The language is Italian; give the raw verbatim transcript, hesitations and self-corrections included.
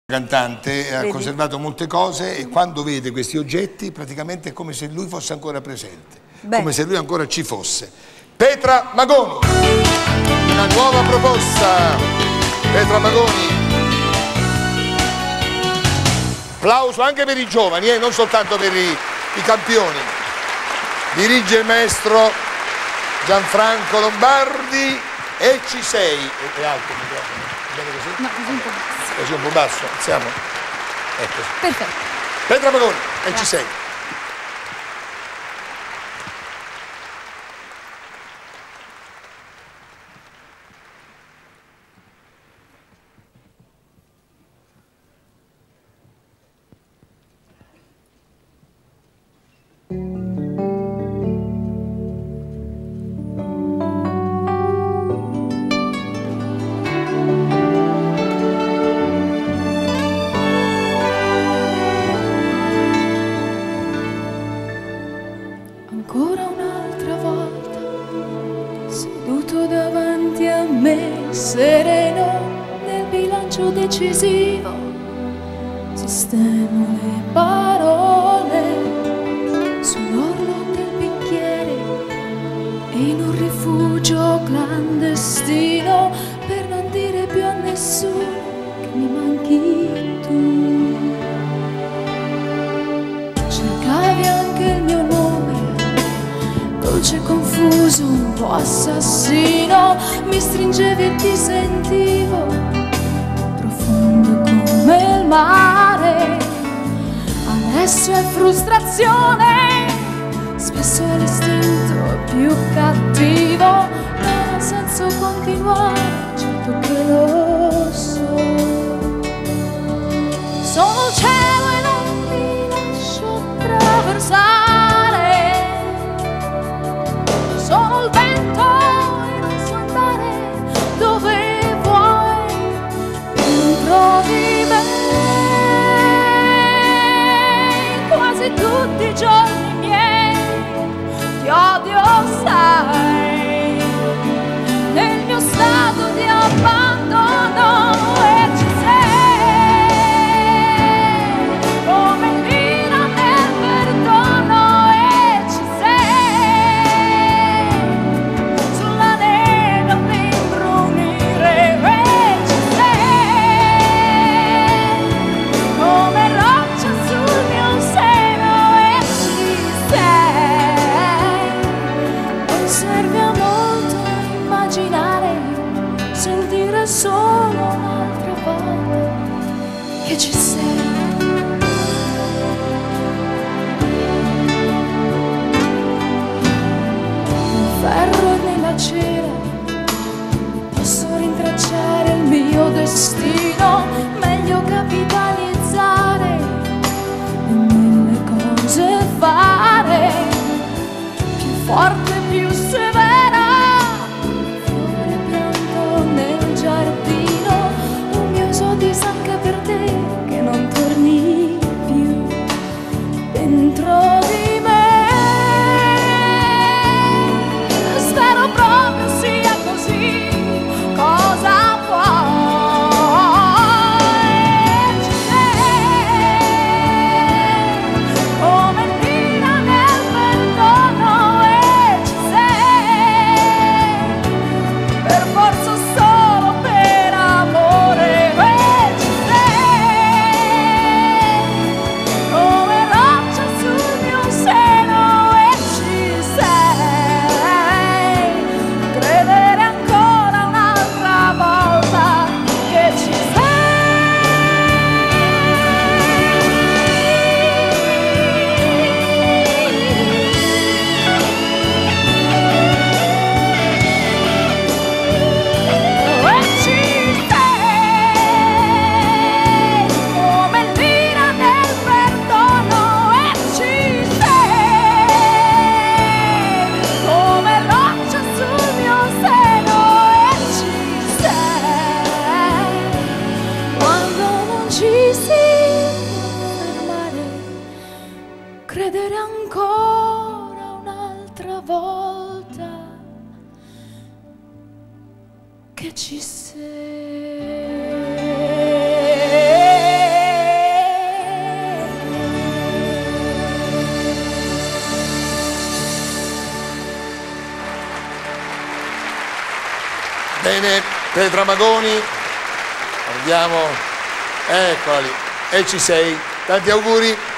cantante, ha conservato molte cose e quando vede questi oggetti praticamente è come se lui fosse ancora presente, Beh. come se lui ancora ci fosse. Petra Magoni, una nuova proposta. Petra Magoni, applauso anche per i giovani, eh, non soltanto per i, i campioni. Dirige il maestro Gianfranco Lombardi e ci sei. È alto il microfono? Bene così? No, così un po' basso. Così un po' basso, alziamo. Ecco. Perfetto. Petra Magoni, e ci sei. Ancora un'altra volta, seduto davanti a me, sereno nel bilancio decisivo, sistemo le parole sull'orlo del bicchiere e in un rifugio clandestino per non dire più a nessuno che mi manchi tu. Cercavi anche il mio nome, dolce confuso, un po' assassino, mi stringevi e ti sentivo, profondo come il mare. Adesso è frustrazione, spesso è l'istinto più cattivo, non ha senso continuare, certo che lo so. Sono il cielo e non mi lascio attraversare, sono il vento e non so andare dove vuoi, dentro di me. Quasi tutti i giorni miei ti odio, sai, nel mio stato di abbandono e ci sei, come l'ira nel perdono e ci sei, sulla neve a me imbrunire e ci sei, come roccia sul mio seno e ci sei. Non serve a molto immaginare, sentire solo un'altra volta che ci sei. Nel ferro e nella cera posso rintracciare il mio destino, meglio capitalizzare e mille cose fare, più forte, più severa, fiore pianto nel giardino, un mio esodio anche per te che non torni più dentro di me. Spero proprio sia così, cosa vuoi? Ci sei, come l'ira nel perdono e ci sei, per forza solo per amore e ci sei, come roccia sul mio seno e ci sei, credere ancora un'altra volta che ci sei. E ci sei, come l'ira nel perdono e ci sei, come roccia sul mio seno e ci sei, quando non ci si può fermare, credere ancora un'altra volta che ci sei. Bene, Petra Magoni, andiamo, eccola lì, e ci sei, tanti auguri.